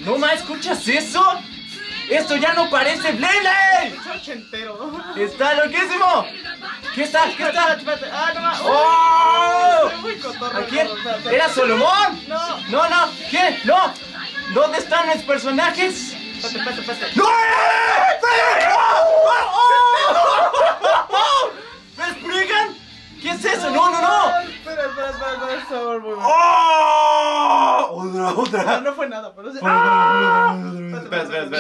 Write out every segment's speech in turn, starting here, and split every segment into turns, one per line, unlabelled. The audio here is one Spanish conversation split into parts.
No más, ¿escuchas eso? ¡Esto ya no parece Blade!
Es ochentero.
¡Está loquísimo! ¿Qué está? ¿Qué está?
Espérate. Ah, no más.
¡Oh!
Estoy muy cotorro.
¿A quién?
Espérate.
¿Era Solomón?
No.
No, no. ¿Qué? No. ¿Dónde están los personajes?
Espérate.
¡No! ¿Me explican? ¿Qué es eso? No, no, no.
Espera. Sabor muy bueno.
¡Oh! Otra.
No fue nada, pero sí.
Espera.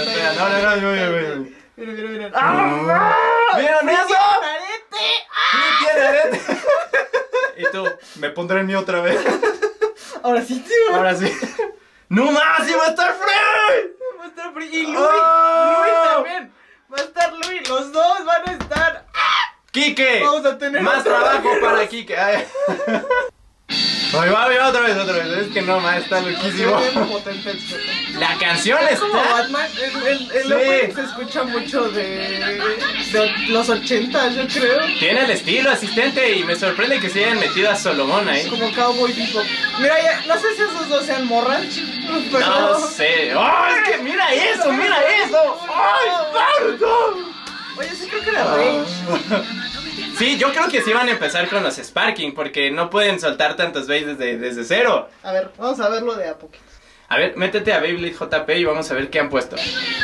No.
Miren.
¿Vieron eso?
¡Arete!
Sí, tiene arete. Y tú, me pondré en mí otra vez.
Ahora sí, tío.
Ahora sí. ¡No más! ¡Y va a estar Free!
Va a estar Free. Y Luis.
¡Oh!
Luis también. Va a estar Luis. Los dos van a estar.
¡Quique!
Vamos a tener
más
otro
trabajo
virus.
para Quique. Ay. Ahí va, otra vez. Es que no más, está loquísimo.
Es bien potente el sujeto.
La canción
Es como
está.
Batman, el
Sí.
opening se escucha mucho de los 80, yo creo.
Tiene el estilo, asistente, y me sorprende que se hayan metido a Solomón ahí.
Como Cowboy Bebop. Mira, ya, no sé si esos dos sean morras, pero...
No sé. ¡Oh, es que mira eso! ¡Ay, Naruto!
Oye, sí creo que era Rage.
Sí, yo creo que sí van a empezar con los Sparking, porque no pueden soltar tantos bases desde cero.
A ver, vamos a verlo de a poquito.
A ver, métete a Beyblade JP y vamos a ver qué han puesto.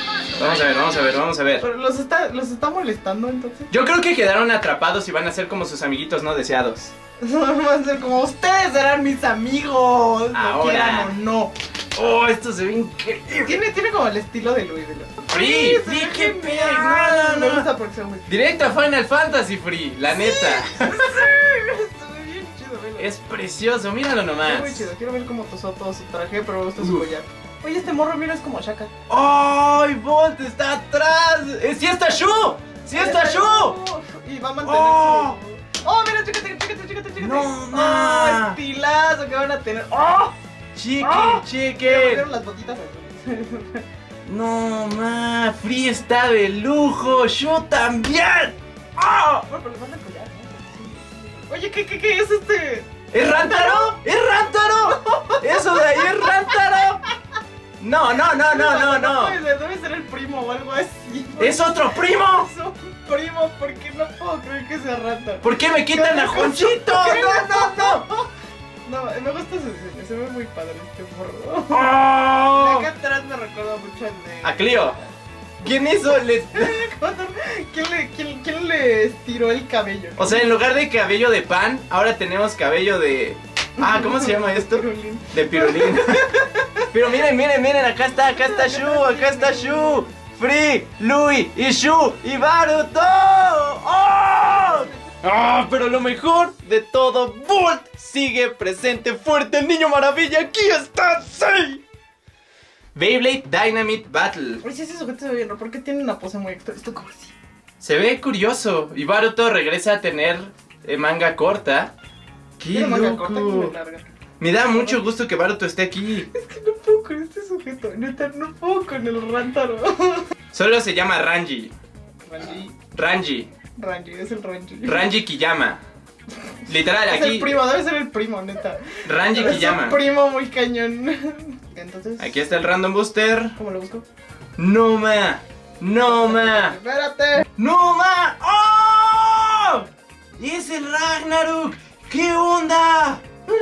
Vamos a ver.
Pero los está molestando entonces.
Yo creo que quedaron atrapados y van a ser como sus amiguitos no deseados.
Va a ser como ustedes serán mis amigos, lo
Ahora.
quieran o no.
Oh, esto se ve increíble.
Tiene como el estilo de Luis.
Free,
se ve
qué
genial.
pedo.
Me gusta porque se muy
Directo a Final Fantasy Free, la neta.
Se ve bien chido, velo.
Es precioso, míralo
Está
nomás.
muy chido, quiero ver cómo tosó todo su traje, pero me gusta su collar. Oye, este morro, mira, es como Shaka.
¡Ay, Bolt está atrás! ¡Sí está Shu! ¡Sí está Shu!
Y va a mantener
¡Oh!
su... ¡Oh, mira, chécate!
No,
¡Oh,
ma.
estilazo que van a tener! ¡Oh!
Chicken,
¡Oh!
chicken.
Ya las botitas azules.
No, ma, Free está de lujo. Shu también. ¡Oh!
Bueno, pero le falta el collar, ¿no? Oye, ¿qué es este?
¿Es Rántaro? ¡Es Rántaro! ¡Eso de ahí es Rántaro! No.
Puede ser, debe ser el primo o algo así.
¡Es otro primo!
Es un primo, porque no puedo creer que sea rata.
¿Por qué me quitan a Juanchito? ¡No!
No, me gusta su diseño, se ve muy padre este morro.
¡Oh!
De acá atrás me recuerda mucho al de...
A Clio. ¿Quién hizo el...
¿Quién le estiró el cabello?
O sea, en lugar de cabello de pan, ahora tenemos cabello de... Ah, ¿cómo se llama esto?
Pirulín.
De pirulín. Pero miren, acá está Shu. Free, Louis y Shu y Baruto. ¡Oh! ¡Ah! Pero lo mejor de todo, Bolt sigue presente, fuerte, el niño maravilla, aquí está, sí. Beyblade Dynamite Battle.
Oye, si ese sujeto se ve bien, ¿no? ¿Por qué tiene una pose muy extraña? Esto como así.
Se ve curioso. Y Baruto regresa a tener manga corta. ¡Qué
Tiene manga
loco!
corta y muy larga.
Me da mucho gusto que Baruto esté aquí.
Es que no puedo con este sujeto, neta, no puedo con el Rántaro.
Solo se llama Ranji.
Ranji, es el Ranji.
Ranji Kiyama. Literal,
Es
aquí.
el primo, debe ser el primo, neta.
Ranji
Es
Kiyama.
un primo muy cañón. Entonces,
Aquí está el Random Booster.
¿cómo lo busco?
Noma.
Espérate.
¡Noma! ¡Oh! ¡Es el Ragnarok! ¿Qué onda?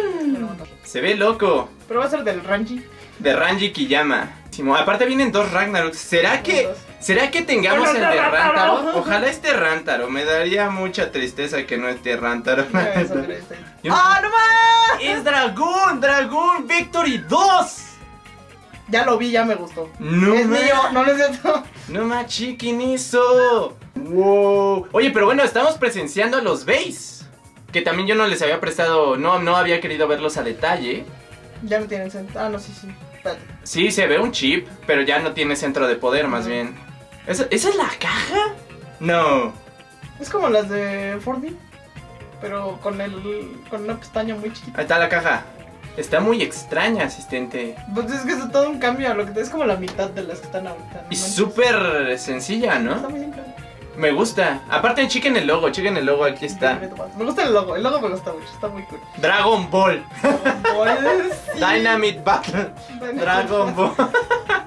Se ve loco.
Pero va a ser del Ranji.
De Ranji Kiyama. Aparte vienen dos Ragnaroks. ¿Será que tengamos el de Rántaro? Ojalá esté Rántaro. Me daría mucha tristeza que no esté Rántaro.
¡Ah, no más!
¡Es Dragón Victory 2!
Ya lo vi, ya me gustó.
No
es
más.
mío, no es cierto.
No más, chiquinizo. Wow. Oye, pero bueno, estamos presenciando los base. Que también yo no les había prestado. No había querido verlos a detalle.
Ya no tienen sentido. Ah, no, sí. Espérate.
Sí, se ve un chip, pero ya no tiene centro de poder, más bien. ¿Esa es la caja? No.
Es como las de Fortnite, pero con una pestaña muy chiquita.
Ahí está la caja. Está muy extraña, asistente.
Pues es que es todo un cambio, lo que es como la mitad de las que están ahorita. ¿No?
Y súper sencilla,
Está
¿no?
muy simple.
Me gusta. Aparte, chequen el logo, aquí está.
Me gusta el logo me gusta mucho, está muy cool.
Dragon Ball.
Sí.
Dynamite Battle. Dragon Ball.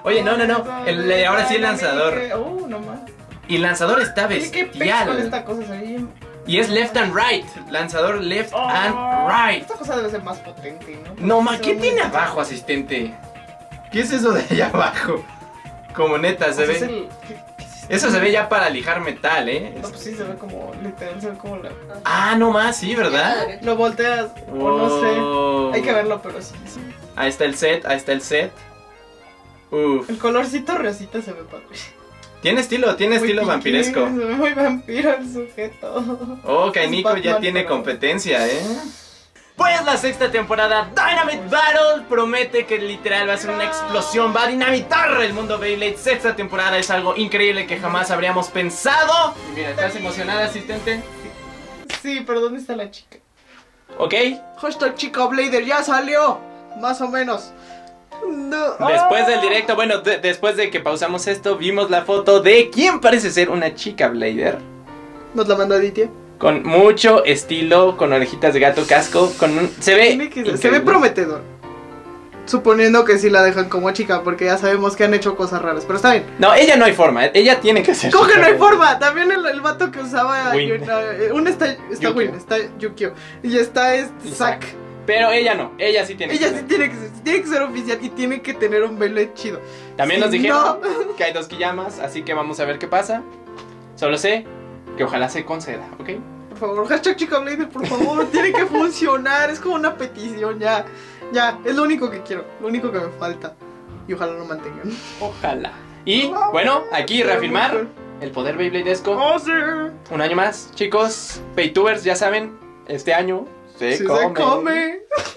Oye, no. Ahora sí el lanzador.
No más.
Y el lanzador está
Oye, qué pex con
bestial.
esta cosa, se ve bien.
Y es left and right. Lanzador left and right.
Esta cosa debe ser más potente, ¿no?
No, ma, ¿qué
Se ve
tiene
muy-
abajo, asistente? ¿Qué es eso de allá abajo? Como neta, se
O sea, es
ve.
¿qué es esto?
Eso se ve ya para lijar metal,
No, pues sí, se ve como, literal, se ve como la...
Ah, no más, sí, ¿verdad?
Lo volteas, o no sé.
Oh.
Hay que verlo, pero sí.
Ahí está el set, ahí está el set. Uf.
El colorcito rosita se ve padre.
Tiene estilo
Muy
vampiresco.
piqui, se ve muy vampiro el sujeto.
Oh, Kainiko
Es
ya
Batman,
tiene
pero-
competencia, Pues la sexta temporada Dynamite Battle promete que literal va a ser una explosión, va a dinamitar el mundo Beyblade. Sexta temporada es algo increíble que jamás habríamos pensado. Y mira, ¿estás emocionada, asistente?
Sí, pero ¿dónde está la chica?
¿Ok?
Hashtag chica Blader ya salió. Más o menos. No.
Después del directo, bueno, después de que pausamos esto, vimos la foto de quien parece ser una chica Blader.
Nos la mandó Aditya.
Con mucho estilo, con orejitas de gato, casco, con un... Se ve...
Se ve
increíble.
prometedor. Suponiendo que sí la dejan como chica, porque ya sabemos que han hecho cosas raras. Pero está bien.
No, ella no hay forma, ella tiene que ser
¿Cómo que
chica
no hay
Blader.
forma? También el vato que usaba
Win.
una está
Yukio.
Win, está Yukio. Y está
Y
Zack.
Pero ella no, ella sí tiene
Ella
que
sí
ser.
tiene que ser oficial y tiene que tener un Beyblade chido.
También
Si
nos dijeron
no-
que hay 2 Kiyamas, así que vamos a ver qué pasa. Solo sé que ojalá se conceda, ¿ok?
Por favor, hashtag chica Blader, por favor, tiene que funcionar. Es como una petición, ya. Ya, es lo único que quiero, lo único que me falta. Y ojalá lo mantengan.
Ojalá. Y bueno, aquí reafirmar el poder Beybladesco.
¡Oh, sí!
Un año más, chicos. Paytubers, ya saben, este año
Sí se come.